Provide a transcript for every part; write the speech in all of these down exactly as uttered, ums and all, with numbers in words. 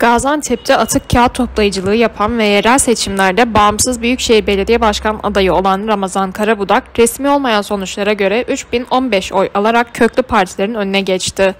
Gaziantep'te atık kağıt toplayıcılığı yapan ve yerel seçimlerde bağımsız Büyükşehir Belediye Başkan adayı olan Ramazan Karabudak, resmi olmayan sonuçlara göre üç bin on beş oy alarak köklü partilerin önüne geçti.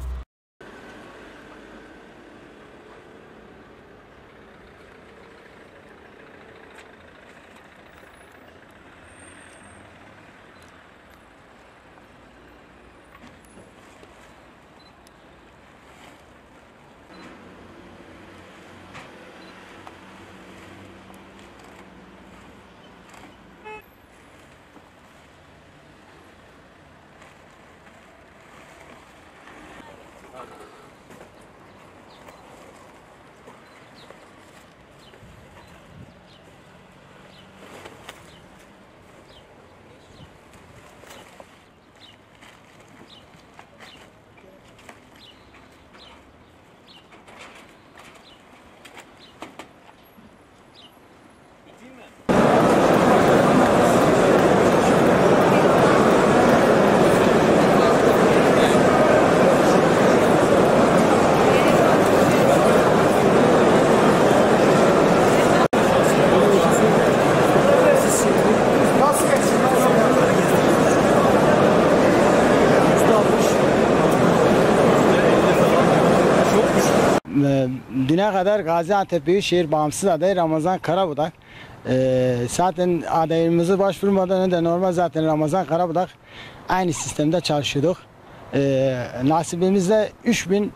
Düne kadar Gaziantep Büyükşehir Bağımsız adayı Ramazan Karabudak. Ee, zaten adayımızı başvurmadan önce normal zaten Ramazan Karabudak aynı sistemde çalışıyorduk. Ee, nasibimizde üç bin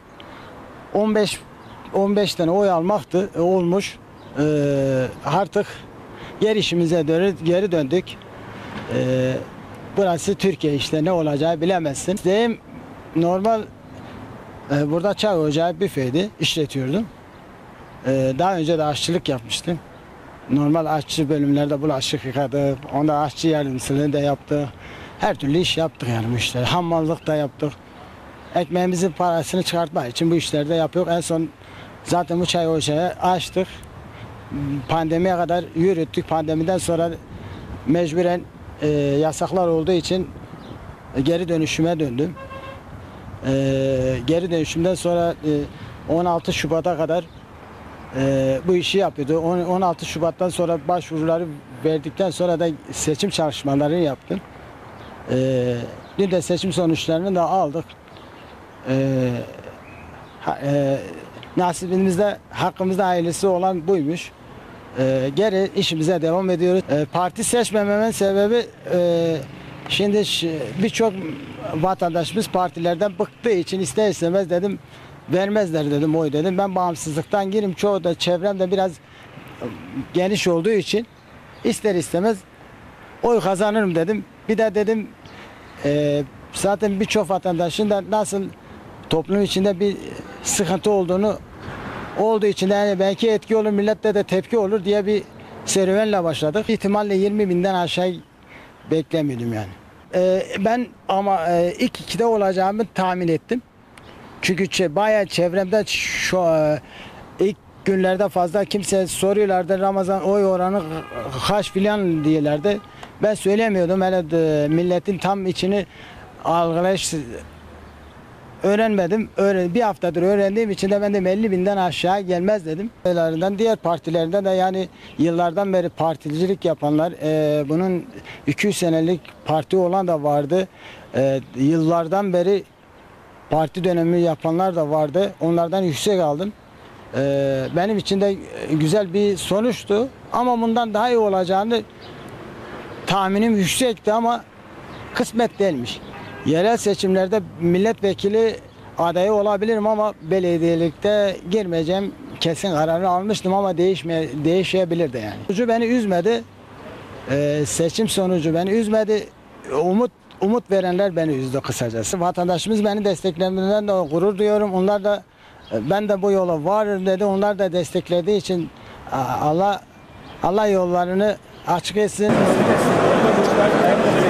on beş tane oy almaktı olmuş. Ee, artık yer işimize geri döndük. Ee, burası Türkiye, işte ne olacağı bilemezsin. Deyim, normal e, burada çay ocağı büfeydi, işletiyordum. Ee, daha önce de aşçılık yapmıştım. Normal aşçı bölümlerde bulaşık yıkadık, onda aşçı yardımcılığı da yaptık. Her türlü iş yaptık yani bu işleri. Hammallık da yaptık. Ekmeğimizin parasını çıkartmak için bu işleri de yapıyoruz. En son zaten bu çay ocağı açtık. Pandemiye kadar yürüttük. Pandemiden sonra mecburen e, yasaklar olduğu için e, geri dönüşüme döndüm. E, geri dönüşümden sonra e, on altı Şubat'a kadar e, bu işi yapıyordu. on altı Şubat'tan sonra başvuruları verdikten sonra da seçim çalışmalarını yaptım. E, dün de seçim sonuçlarını da aldık. E, ha, e, nasibimizde, hakkımızda hayırlısı olan buymuş. E, geri işimize devam ediyoruz. E, parti seçmememin sebebi e, şimdi birçok vatandaşımız partilerden bıktığı için ister istemez dedim vermezler dedim oy dedim. Ben bağımsızlıktan girim, çoğu da çevremde biraz geniş olduğu için ister istemez oy kazanırım dedim. Bir de dedim e, zaten birçok vatandaşın da nasıl toplum içinde bir sıkıntı olduğunu olduğu için de yani belki etki olur, millette de tepki olur diye bir serüvenle başladık. İhtimalle yirmi binden aşağı beklemiyordum yani. Ee, ben ama e, ilk ikide olacağımı tahmin ettim. Çünkü bayağı çevremde şu e, ilk günlerde fazla kimse soruyorlardı, Ramazan oy oranı kaç filan diyorlardı. Ben söyleyemiyordum. Hele de, milletin tam içini algılayış öğrenmedim. Öğren, bir haftadır öğrendiğim için de ben de elli binden aşağı gelmez dedim. Diğer partilerinden de yani yıllardan beri particilik yapanlar, e, bunun iki yüz senelik parti olan da vardı. E, yıllardan beri parti dönemi yapanlar da vardı. Onlardan yüksek aldım. E, benim için de güzel bir sonuçtu. Ama bundan daha iyi olacağını tahminim yüksekti ama kısmet değilmiş. Yerel seçimlerde milletvekili adayı olabilirim ama belediyelikte girmeyeceğim kesin kararını almıştım ama değişmeye değişebilir de yani. Sonucu beni üzmedi. Ee, seçim sonucu beni üzmedi. Umut umut verenler beni üzdü kısacası. Vatandaşımız beni desteklediğinden de gurur duyuyorum. Onlar da ben de bu yola varım dedi. Onlar da desteklediği için Allah Allah yollarını açık etsin.